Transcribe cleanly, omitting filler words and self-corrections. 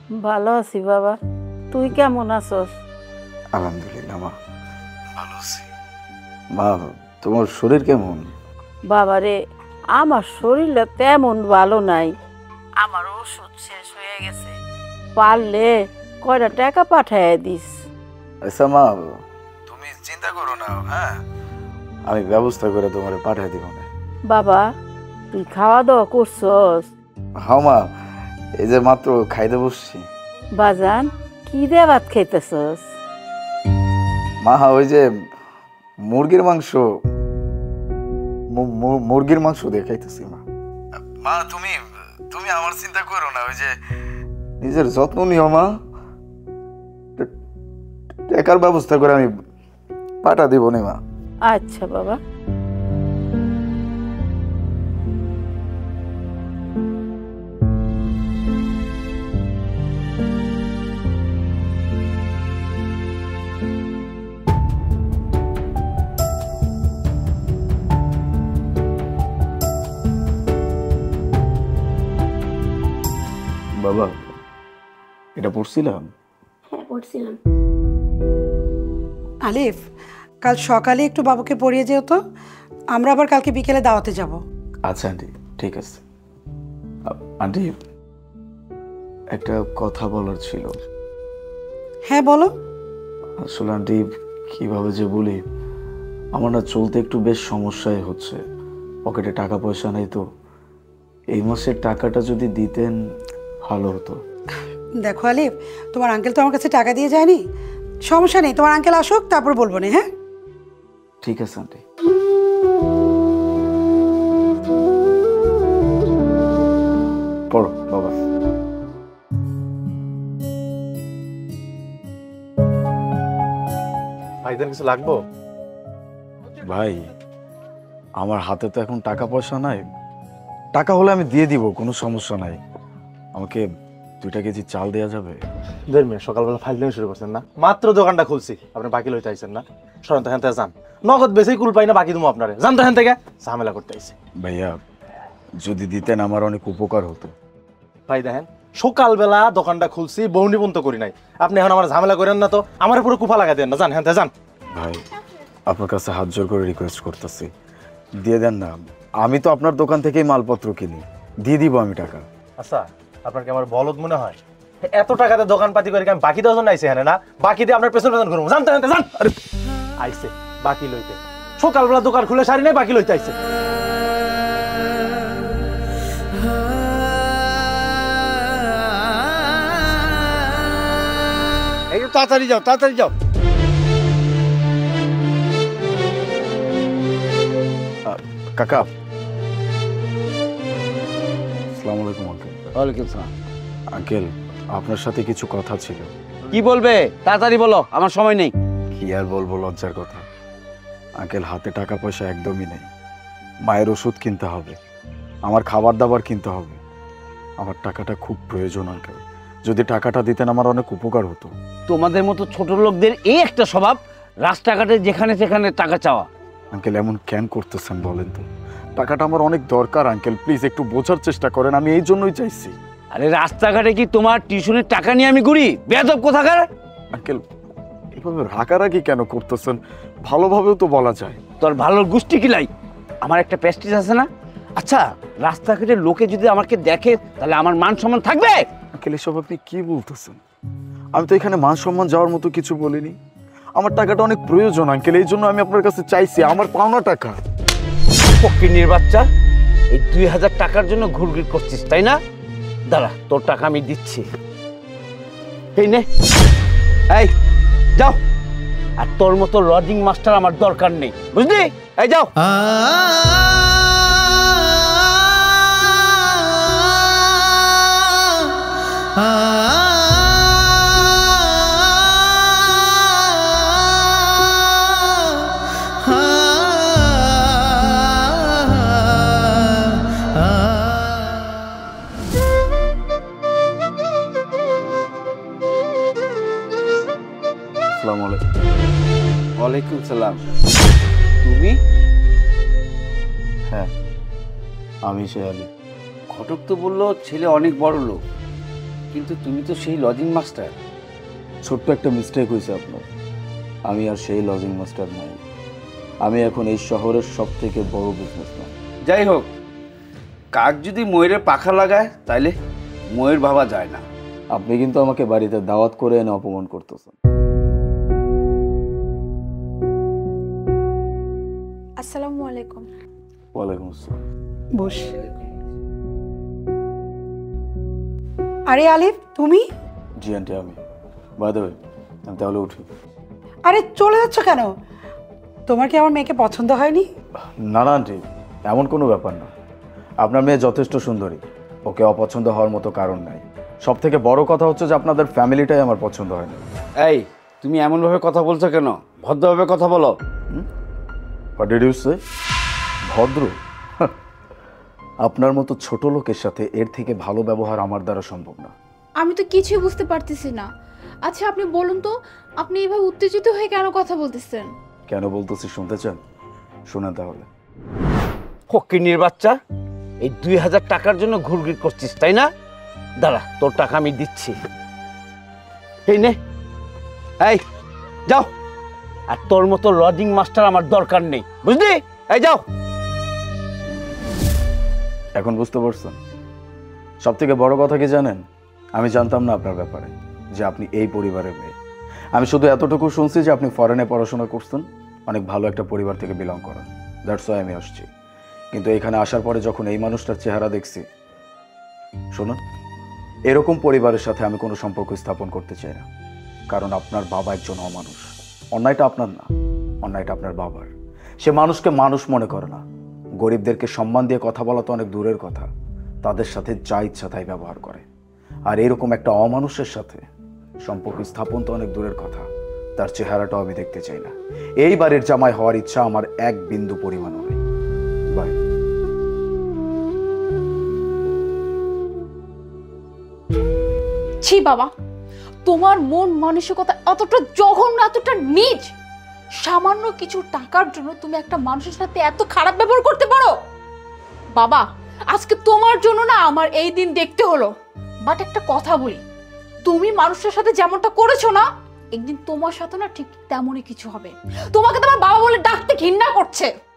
ভালো আছি বাবা, তুই কেমন আছস? আলহামদুলিল্লাহ মা, ভালো আছি। মা, তোমার শরীর কেমন? বাবারে, আমার শরীরটা তেমন ভালো নাই, আমার ওষুধ শেষ হয়ে গেছে, পারলে কয়টা টাকা পাঠায় দিস। আচ্ছা মা, তুমি চিন্তা করো না, হ্যাঁ আমি ব্যবস্থা করে তোমার পাঠিয়ে দিব না। বাবা, তুই খাওয়া দাওয়া করছস? হ্যাঁ মা, এই যে মাত্র খাইতে বসছি। বাজান, কি দিয়ে ভাত খাইতেছস? মা ওই যে মুরগির মাংস, মুরগির মাংস দিয়ে খাইতেছি মা। মা তুমি তুমি আমার চিন্তা করো না, ওই যে নিজের যত্ন নিও মা, টাকার ব্যবস্থা করে আমি পাঠা দিব না মা। আচ্ছা বাবা। বাবা, এটা পড়ছিলাম। হ্যাঁ পড়ছিলাম। আলিফ, কাল সকালে একটু বাবুকে পড়িয়ে যেও তো, আমরা আবার কালকে বিকেলে দাওয়াতে যাব। আচ্ছা আন্টি, ঠিক আছে। আন্টি, একটা কথা বলার ছিল। হ্যাঁ বলো। আসলে আন্টি, কিভাবে যে বলি, আমার না চলতে একটু বেশ সমস্যাই হচ্ছে। পকেটে টাকা পয়সা নেই, তো এই মাসের টাকাটা যদি দিতেন ভালো হতো। দেখো আলিফ, তোমার আঙ্কেল তো আমার কাছে টাকা দিয়ে যায়নি, সমস্যা নেই, তোমার আঙ্কেল আসুক তারপর বলবো না। হ্যাঁ ঠিক আছে আন্টি। পড়ো বাবা। ভাইদের কিছু লাগবো? ভাই, আমার হাতে তো এখন টাকা পয়সা নাই, টাকা হলে আমি দিয়ে দিব, কোনো সমস্যা নাই। আমাকে 2 কেজি চাল দেওয়া যাবে? 1.5 মিনিট, সকালবেলা ফাইল নিয়ে শুরু করছেন না, মাত্র দোকানটা খুলছি, আপনি বাকি লইতে আইছেন না। সরেন তো, হ্যান থেকে যান, নগদ বেশি কুল পাই না, বাকি দেবো আপনারে, যান তো হ্যান থেকে, ঝামেলা করতে আইছে। ভাইয়া, যদি দিতেন আমার অনেক উপকার হতো। ভাই দেখেন, সকালবেলা দোকানটা খুলছি, বউনি বন্ধ করি নাই, আপনি এখন আমার ঝামেলা করেন না তো, আমার পুরো কুফা লাগাই দেন না, যান হ্যান থেকে যান। ভাই, আপনার কাছে হাত জোর করে রিকোয়েস্ট করতেছি, দিয়ে দেন না। আমি তো আপনার দোকান থেকেই মালপত্র কিনি, দিয়ে দিব আমি টাকা। আচ্ছা, আপনার কি আমার বলদ মনে হয়? এত টাকাতে দোকানপাতি করে আমি বাকি 10 জন আইছে হ্যাঁ না, বাকি দিয়ে আপনার পেছন পেছন করবো, জানতে জানতে যান। আরে আইছে বাকি লইতে, সকালবেলা দোকান খুলে সারি নাই, বাকি লইতে আইছে। একটু তাড়াতাড়ি যাও, তাড়াতাড়ি যাও। কাকা, আসসালামু আলাইকুম আঙ্কেল। ওয়ালাইকুম সালাম। আঙ্কেল, আপনার সাথে কিছু কথা ছিল। কি বলবে তাড়াতাড়ি বলো, আমার সময় নেই। কি আর বলবো, লজ্জার কথা। আঙ্কেল, হাতে টাকা পয়সা একদমই নেই, মায়ের ওষুধ কিনতে হবে, আমার খাবার দাবার কিনতে হবে, আমার টাকাটা খুব প্রয়োজন আঙ্কেল। যদি টাকাটা দিতেন আমার অনেক উপকার হতো। তোমাদের মতো ছোট লোকদের এই একটা স্বভাব, রাস্তাঘাটে যেখানে সেখানে টাকা চাওয়া। আঙ্কেল, এমন কেন করতেছেন বলেন তো? টাকাটা আমার অনেক দরকার আঙ্কেল, প্লিজ একটু বোঝার চেষ্টা করেন, আমি এই জন্যই চাইছি। আরে রাস্তাঘাটে কি তোমার টিউশনের টাকা নিয়ে আমি ঘুরি? বেয়াদব কোথাকার। আঙ্কেল, এইভাবে রাগারাগি কেন করতেছেন? ভালোভাবেও তো বলা যায়। তোর ভালোর গোষ্ঠী কিলাই, আমার একটা প্রেস্টিজ আছে না? আচ্ছা, রাস্তাঘাটের লোকে যদি আমাকে দেখে তাহলে আমার মান সম্মান থাকবে? আঙ্কেল, এসব আপনি কি বলতেছেন? আমি তো এখানে মান সম্মান যাওয়ার মতো কিছু বলিনি। আমার টাকাটা অনেক প্রয়োজন আঙ্কেল, এই জন্য আমি আপনার কাছে চাইছি, আমার পাওনা টাকা। ফকিন্নির বাচ্চা, এই 2000 টাকার জন্য ঘুরঘুর করছিস তাই না? দাঁড়া, তোর টাকা আমি দিচ্ছি, এই নে। এই যাও, আর তোর মতো লজিং মাস্টার আমার দরকার নেই, বুঝলি? এই যাও। আসসালামু আলাইকুম। ওয়ালাইকুম সালাম। তুমি? হ্যাঁ, আমি সে আলী। ঘটক তো বললো ছেলে অনেক বড় লোক, কিন্তু তুমি তো সেই লজিং মাস্টার। ছোট্ট একটা মিস্টেক হয়েছে আপনার। আমি আর সেই লজিং মাস্টার নাই, আমি এখন এই শহরের সব থেকে বড় বিজনেসম্যান। যাই হোক, কাক যদি ময়ূরের পাখা লাগায় তাইলে ময়ূর ভাবা যায় না। আপনি কিন্তু আমাকে বাড়িতে দাওয়াত করে এনে অপমান করতেছেন। আসসালামু আলাইকুম। ওয়ালাইকুম আসসালাম। বস। আরে আলিফ, তুমি? জি আন্টি, আমি বাই দ্য ওয়ে আমি তাহলে উঠি। আরে চলে যাচ্ছ কেন? তোমার কি আমার মেয়েকে পছন্দ হয়নি? না না আন্টি, এমন কোনো ব্যাপার না। আপনার মেয়ে যথেষ্ট সুন্দরী, ওকে অপছন্দ হওয়ার মতো কারণ নাই। সব থেকে বড় কথা হচ্ছে যে আপনাদের ফ্যামিলিটাই আমার পছন্দ হয়নি। এই, তুমি এমনভাবে কথা বলছো কেন? ভদ্রভাবে কথা বলো। What did you say? ভদ্র? আপনার মতো ছোট লোকের সাথে এর থেকে ভালো ব্যবহার আমার দ্বারা সম্ভব না। আমি তো কিছুই বুঝতে পারতেছি না। আচ্ছা আপনি বলুন তো, আপনি এভাবে উত্তেজিত হয়ে কেন কথা বলতেছেন? কেন বলতেছি শুনতে চান? শুনেন তাহলে। ফকিন্নির বাচ্চা, এই 2000 টাকার জন্য ঘুরঘুর করছিস তাই না? দাঁড়া, তোর টাকা আমি দিচ্ছি। এই নে, এই যাও। আর তোর মতো লজিং মাস্টার আমার দরকার নেই, বুঝলি? এই যাও। এখন বুঝতে পারছেন? সব থেকে বড় কথা কি জানেন? আমি জানতাম না আপনার ব্যাপারে, যে আপনি এই পরিবারের মেয়ে। আমি শুধু এতটুকু শুনছি যে আপনি ফরেনে পড়াশোনা করছেন, অনেক ভালো একটা পরিবার থেকে বিলং করেন। দ্যাটস ওয়াই আমি আসছি। কিন্তু এখানে আসার পরে যখন এই মানুষটার চেহারা দেখছি, শুনুন, এরকম পরিবারের সাথে আমি কোনো সম্পর্ক স্থাপন করতে চাই না। কারণ আপনার বাবা একজন অমানুষ। অন্যায়টা আপনার না, অন্যায়টা আপনার বাবার। সে মানুষকে মানুষ মনে করে না। গরিবদেরকে সম্মান দিয়ে কথা বলা তো অনেক দূরের কথা, তাদের সাথে যা ইচ্ছা তাই ব্যবহার করে। আর এরকম একটা অমানুষের সাথে সম্পর্ক স্থাপন তো অনেক দূরের কথা, তার চেহারাটাও আমি দেখতে চাই না। এই বাড়ির জামাই হওয়ার ইচ্ছা আমার এক বিন্দু পরিমাণও নেই। বাই। ছি বাবা, তোমার মন মানসিকতা এতটা জঘন্য, এতটা নীচ। সামান্য কিছু টাকার জন্য তুমি একটা মানুষের সাথে এত খারাপ ব্যবহার করতে পারো? বাবা, আজকে তোমার জন্য না আমার এই দিন দেখতে হলো। বাট একটা কথা বলি, তুমি মানুষের সাথে যেমনটা করেছো না, একদিন তোমার সাথে না ঠিক তেমনই কিছু হবে। তোমাকে তোমার বাবা বলে ডাকতে ঘৃণা করছে।